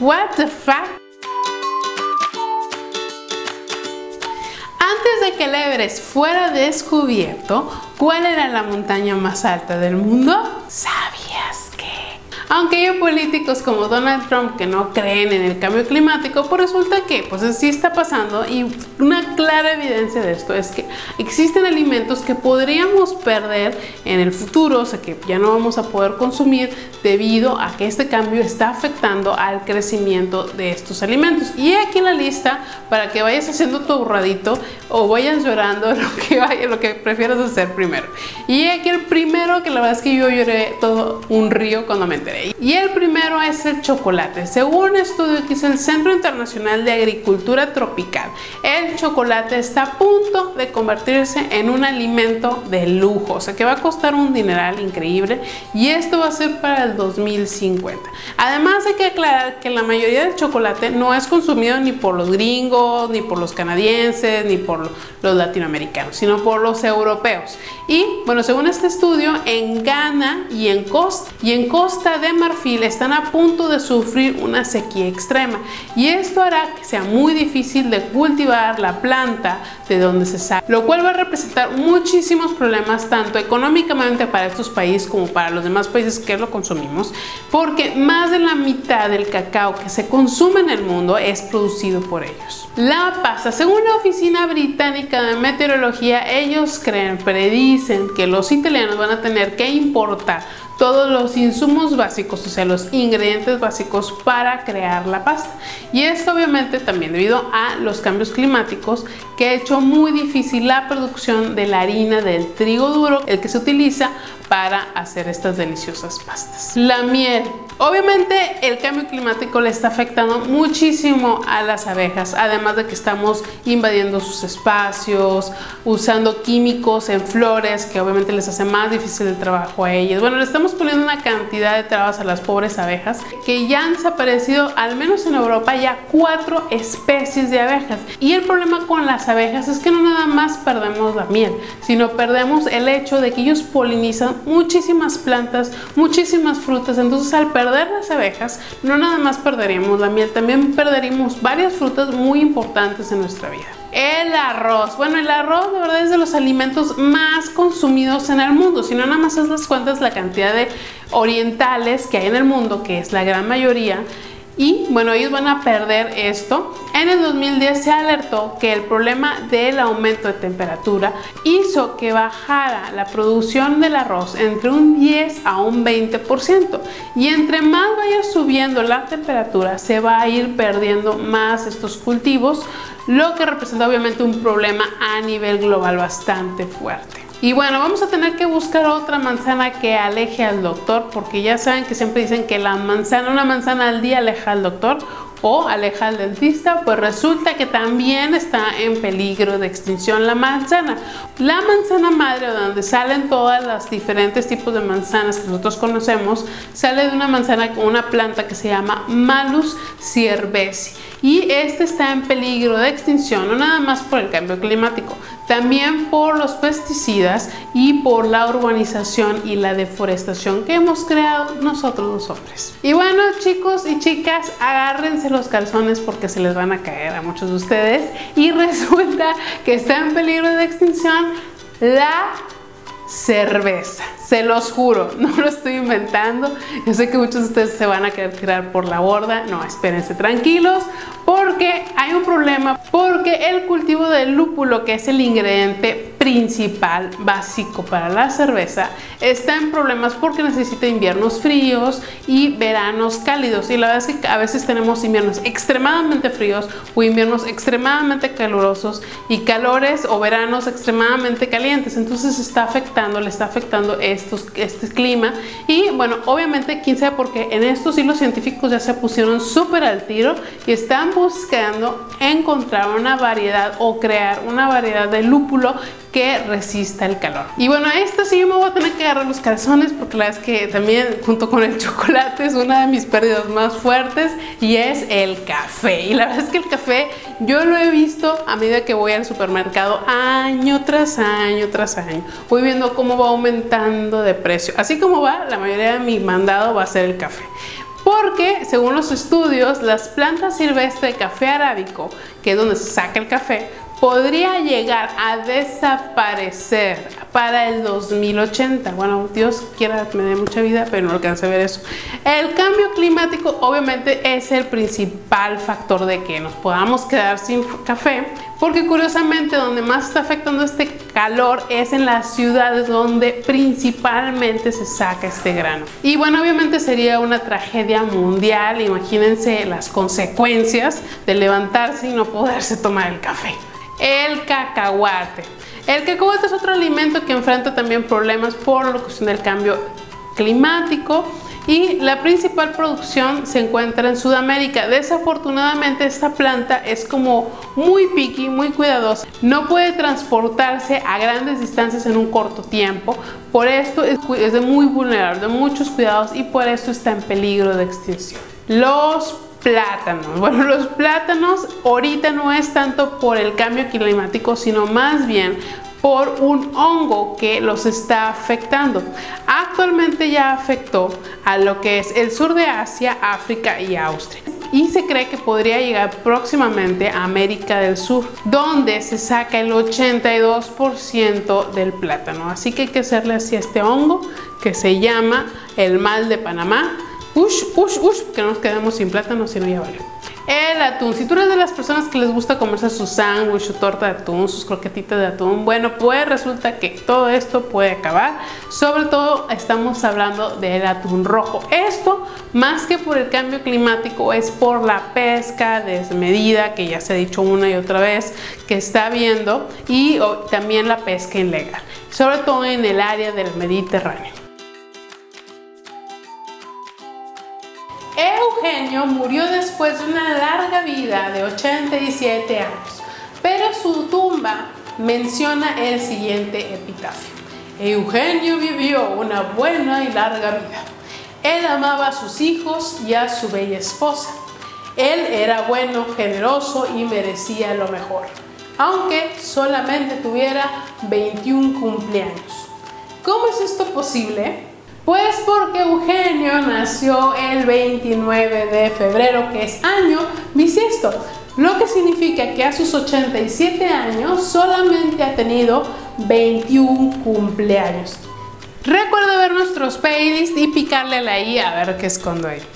what the fuck. Antes de que el Everest fuera descubierto, ¿cuál era la montaña más alta del mundo? ¿Sabías que? Aunque hay políticos como Donald Trump que no creen en el cambio climático, pues resulta que pues sí está pasando, y una clara evidencia de esto es que existen alimentos que podríamos perder en el futuro, o sea que ya no vamos a poder consumir debido a que este cambio está afectando al crecimiento de estos alimentos. Y aquí en la lista para que vayas haciendo tu ahorradito o vayas llorando lo que prefieras hacer primero. Y aquí el primero, que la verdad es que yo lloré todo un río cuando me enteré. Y el primero es el chocolate. Según un estudio que hizo el Centro Internacional de Agricultura Tropical, el chocolate está a punto de convertirse en un alimento de lujo, o sea que va a costar un dineral increíble, y esto va a ser para el 2050. Además hay que aclarar que la mayoría del chocolate no es consumido ni por los gringos, ni por los canadienses, ni por los latinoamericanos, sino por los europeos. Y bueno, según este estudio, en Ghana y en Costa de Marfil están a punto de sufrir una sequía extrema, y esto hará que sea muy difícil de cultivar la planta de donde se saca, lo cual va a representar muchísimos problemas tanto económicamente para estos países como para los demás países que lo consumimos, porque más de la mitad del cacao que se consume en el mundo es producido por ellos. La pasta, según la Oficina Británica de Meteorología, ellos predicen que los italianos van a tener que importar todos los insumos básicos, o sea, los ingredientes básicos para crear la pasta. Y esto obviamente también debido a los cambios climáticos, que ha hecho muy difícil la producción de la harina del trigo duro, el que se utiliza para hacer estas deliciosas pastas. La miel. Obviamente el cambio climático le está afectando muchísimo a las abejas, además de que estamos invadiendo sus espacios, usando químicos en flores que obviamente les hace más difícil el trabajo a ellas. Bueno, le estamos poniendo una cantidad de trabas a las pobres abejas, que ya han desaparecido, al menos en Europa, ya 4 especies de abejas. Y el problema con las abejas es que no nada más perdemos la miel, sino perdemos el hecho de que ellos polinizan muchísimas plantas, muchísimas frutas. Entonces al perder las abejas, no nada más perderíamos la miel, también perderíamos varias frutas muy importantes en nuestra vida. El arroz. Bueno, el arroz de verdad es de los alimentos más consumidos en el mundo. Si no nada más das cuentas la cantidad de orientales que hay en el mundo, que es la gran mayoría, y bueno, ellos van a perder esto. En el 2010 se alertó que el problema del aumento de temperatura hizo que bajara la producción del arroz entre un 10 a un 20%, y entre más vaya subiendo la temperatura se va a ir perdiendo más estos cultivos, lo que representa obviamente un problema a nivel global bastante fuerte. Y bueno, vamos a tener que buscar otra manzana que aleje al doctor, porque ya saben que siempre dicen que una manzana al día aleja al doctor o aleja al dentista. Pues resulta que también está en peligro de extinción la manzana. La manzana madre, de donde salen todas las diferentes tipos de manzanas que nosotros conocemos, sale de una manzana con una planta que se llama Malus cerevisiae. Y este está en peligro de extinción, no nada más por el cambio climático, también por los pesticidas y por la urbanización y la deforestación que hemos creado nosotros los hombres. Y bueno, chicos y chicas, agárrense los calzones porque se les van a caer a muchos de ustedes, y resulta que está en peligro de extinción la cerveza. Se los juro, no lo estoy inventando. Yo sé que muchos de ustedes se van a querer tirar por la borda. No, espérense tranquilos, porque hay un problema, porque el cultivo del lúpulo, que es el ingrediente principal básico para la cerveza, está en problemas porque necesita inviernos fríos y veranos cálidos. Y la verdad es que a veces tenemos inviernos extremadamente fríos o inviernos extremadamente calurosos y calores o veranos extremadamente calientes. Entonces le está afectando este clima. Y bueno, obviamente quién sabe por qué en estos sí los científicos ya se pusieron súper al tiro y están buscando encontrar una variedad o crear una variedad de lúpulo que resista el calor. Y bueno, a esto sí me voy a tener que agarrar los calzones, porque la verdad es que también junto con el chocolate es una de mis pérdidas más fuertes, y es el café. Y la verdad es que el café yo lo he visto a medida que voy al supermercado año tras año tras año. Voy viendo cómo va aumentando de precio. Así como va, la mayoría de mi mandado va a ser el café. porque según los estudios, las plantas silvestres de café arábico, que es donde se saca el café, podría llegar a desaparecer para el 2080. Bueno, Dios quiera que me dé mucha vida, pero no alcancé a ver eso. El cambio climático obviamente es el principal factor de que nos podamos quedar sin café, porque curiosamente donde más está afectando este calor es en las ciudades donde principalmente se saca este grano. Y bueno, obviamente sería una tragedia mundial. Imagínense las consecuencias de levantarse y no poderse tomar el café. El cacahuate. El cacahuate es otro alimento que enfrenta también problemas por la cuestión del cambio climático y la principal producción se encuentra en Sudamérica. Desafortunadamente esta planta es como muy picky, muy cuidadosa. No puede transportarse a grandes distancias en un corto tiempo. Por esto es de muy vulnerable, de muchos cuidados y por esto está en peligro de extinción. Los plátanos. Bueno, los plátanos ahorita no es tanto por el cambio climático, sino más bien por un hongo que los está afectando. Actualmente ya afectó a lo que es el sur de Asia, África y Austria. Y se cree que podría llegar próximamente a América del Sur, donde se saca el 82% del plátano. Así que hay que hacerle así a este hongo que se llama el mal de Panamá. Que no nos quedemos sin plátano, si no ya vale. El atún. Si tú eres de las personas que les gusta comerse su sándwich, su torta de atún, sus croquetitas de atún, bueno, pues resulta que todo esto puede acabar. Sobre todo estamos hablando del atún rojo. Esto, más que por el cambio climático, es por la pesca desmedida, que ya se ha dicho una y otra vez, que está habiendo, y también la pesca ilegal, sobre todo en el área del Mediterráneo. Eugenio murió después de una larga vida de 87 años, pero su tumba menciona el siguiente epitafio: Eugenio vivió una buena y larga vida. Él amaba a sus hijos y a su bella esposa. Él era bueno, generoso y merecía lo mejor, aunque solamente tuviera 21 cumpleaños. ¿Cómo es esto posible? Pues porque Eugenio nació el 29 de febrero, que es año bisiesto, lo que significa que a sus 87 años solamente ha tenido 21 cumpleaños. Recuerda ver nuestros playlists y picarle a la i a ver qué escondo ahí.